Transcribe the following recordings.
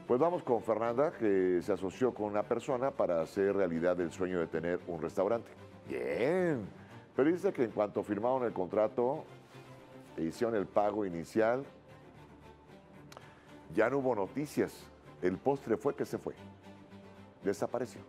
Pues vamos con Fernanda, que se asoció con una persona para hacer realidad el sueño de tener un restaurante. Bien. Pero dice que en cuanto firmaron el contrato e hicieron el pago inicial, ya no hubo noticias. El postre fue que se fue. Desapareció.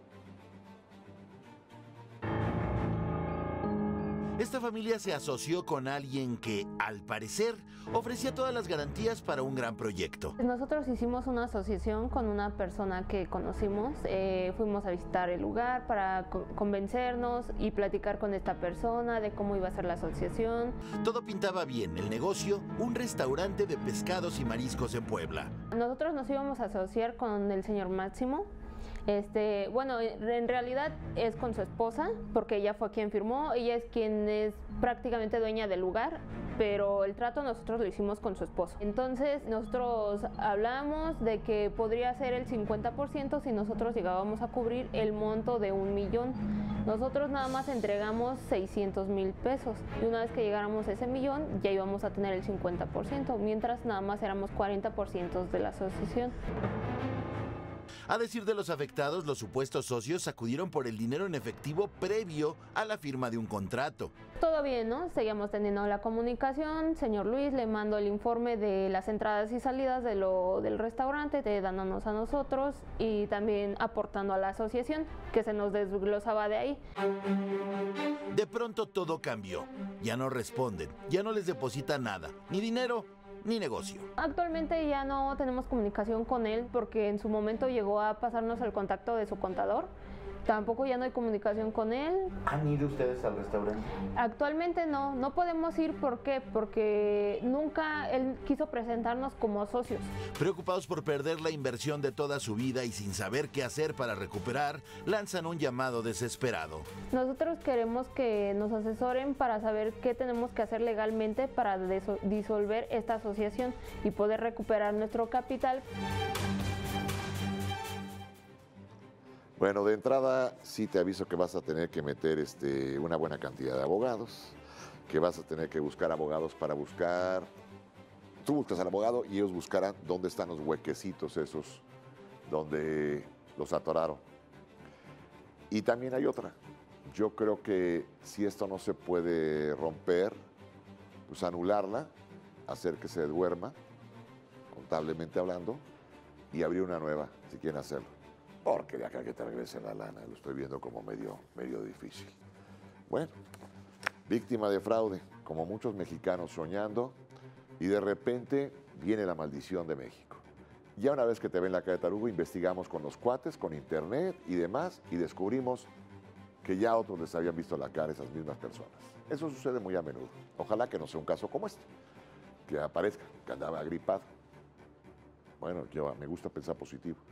Esta familia se asoció con alguien que, al parecer, ofrecía todas las garantías para un gran proyecto. Nosotros hicimos una asociación con una persona que conocimos, fuimos a visitar el lugar para convencernos y platicar con esta persona de cómo iba a ser la asociación. Todo pintaba bien, el negocio, un restaurante de pescados y mariscos en Puebla. Nosotros nos íbamos a asociar con el señor Máximo. Bueno, en realidad es con su esposa, porque ella fue quien firmó, ella es quien es prácticamente dueña del lugar, pero el trato nosotros lo hicimos con su esposo. Entonces nosotros hablamos de que podría ser el 50% si nosotros llegábamos a cubrir el monto de 1 millón. Nosotros nada más entregamos 600,000 pesos y una vez que llegáramos a ese millón ya íbamos a tener el 50%, mientras nada más éramos 40% de la asociación. A decir de los afectados, los supuestos socios acudieron por el dinero en efectivo previo a la firma de un contrato. Todo bien, ¿no? Seguíamos teniendo la comunicación. Señor Luis, le mando el informe de las entradas y salidas del restaurante, dándonos a nosotros y también aportando a la asociación, que se nos desglosaba de ahí. De pronto todo cambió. Ya no responden, ya no les depositan nada, ni dinero ni negocio. Actualmente ya no tenemos comunicación con él porque en su momento llegó a pasarnos el contacto de su contador. Tampoco ya no hay comunicación con él. ¿Han ido ustedes al restaurante? Actualmente no podemos ir. ¿Por qué? Porque nunca él quiso presentarnos como socios. Preocupados por perder la inversión de toda su vida y sin saber qué hacer para recuperar, lanzan un llamado desesperado. Nosotros queremos que nos asesoren para saber qué tenemos que hacer legalmente para disolver esta asociación y poder recuperar nuestro capital. Bueno, de entrada sí te aviso que vas a tener que meter una buena cantidad de abogados, que vas a tener que buscar abogados para buscar... Tú buscas al abogado y ellos buscarán dónde están los huequecitos esos, donde los atoraron. Y también hay otra. Yo creo que si esto no se puede romper, pues anularla, hacer que se duerma, contablemente hablando, y abrir una nueva, si quieren hacerlo. Porque de acá que te regresen la lana, lo estoy viendo como medio difícil. Bueno, víctima de fraude, como muchos mexicanos soñando, y de repente viene la maldición de México. Ya una vez que te ven la cara de tarugo, investigamos con los cuates, con internet y demás, y descubrimos que ya otros les habían visto la cara a esas mismas personas. Eso sucede muy a menudo. Ojalá que no sea un caso como este, que aparezca, que andaba gripado. Bueno, me gusta pensar positivo.